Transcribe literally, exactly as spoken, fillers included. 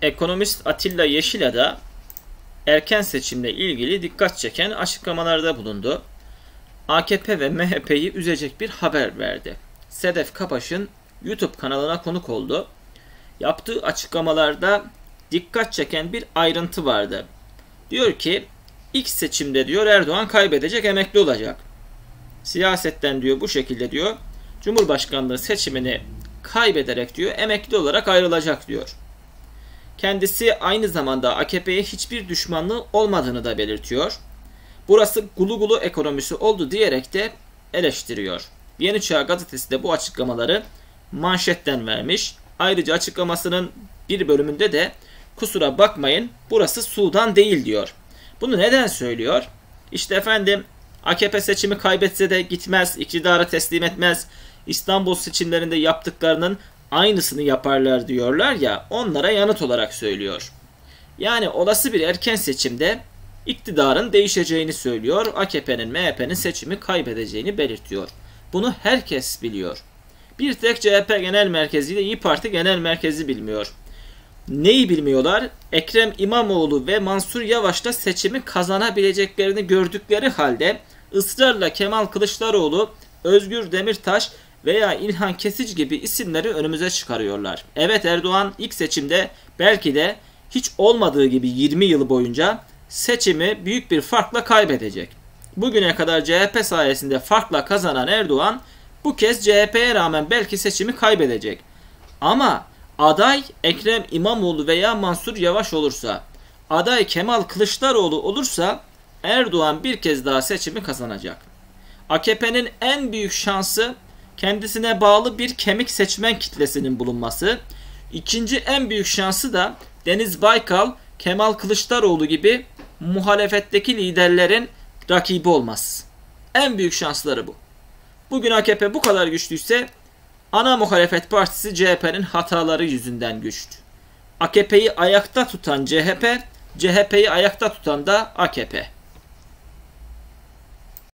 Ekonomist Atilla Yeşil'a da erken seçimle ilgili dikkat çeken açıklamalarda bulundu. A K P ve M H P'yi üzecek bir haber verdi. Sedef Kabaş'ın YouTube kanalına konuk oldu. Yaptığı açıklamalarda dikkat çeken bir ayrıntı vardı. Diyor ki, ilk seçimde diyor Erdoğan kaybedecek, emekli olacak. Siyasetten diyor bu şekilde diyor Cumhurbaşkanlığı seçimini kaybederek diyor emekli olarak ayrılacak diyor. Kendisi aynı zamanda A K P'ye hiçbir düşmanlığı olmadığını da belirtiyor. Burası gulu gulu ekonomisi oldu diyerek de eleştiriyor. Yeni Çağ gazetesi de bu açıklamaları manşetten vermiş. Ayrıca açıklamasının bir bölümünde de kusura bakmayın burası Sudan değil diyor. Bunu neden söylüyor? İşte efendim A K P seçimi kaybetse de gitmez, iktidarı teslim etmez. İstanbul seçimlerinde yaptıklarının aynısını yaparlar diyorlar ya, onlara yanıt olarak söylüyor. Yani olası bir erken seçimde iktidarın değişeceğini söylüyor. A K P'nin, M H P'nin seçimi kaybedeceğini belirtiyor. Bunu herkes biliyor. Bir tek C H P Genel Merkezi ile İYİ Parti Genel Merkezi bilmiyor. Neyi bilmiyorlar? Ekrem İmamoğlu ve Mansur Yavaş'ta seçimi kazanabileceklerini gördükleri halde ısrarla Kemal Kılıçdaroğlu, Özgür Demirtaş veya İlhan Kesici gibi isimleri önümüze çıkarıyorlar. Evet, Erdoğan ilk seçimde belki de hiç olmadığı gibi yirmi yıl boyunca seçimi büyük bir farkla kaybedecek. Bugüne kadar C H P sayesinde farkla kazanan Erdoğan bu kez C H P'ye rağmen belki seçimi kaybedecek. Ama aday Ekrem İmamoğlu veya Mansur Yavaş olursa, aday Kemal Kılıçdaroğlu olursa Erdoğan bir kez daha seçimi kazanacak. A K P'nin en büyük şansı kendisine bağlı bir kemik seçmen kitlesinin bulunması. İkinci en büyük şansı da Deniz Baykal, Kemal Kılıçdaroğlu gibi muhalefetteki liderlerin rakibi olması. En büyük şansları bu. Bugün A K P bu kadar güçlüyse ana muhalefet partisi C H P'nin hataları yüzünden güçlü. A K P'yi ayakta tutan C H P, C H P'yi ayakta tutan da A K P.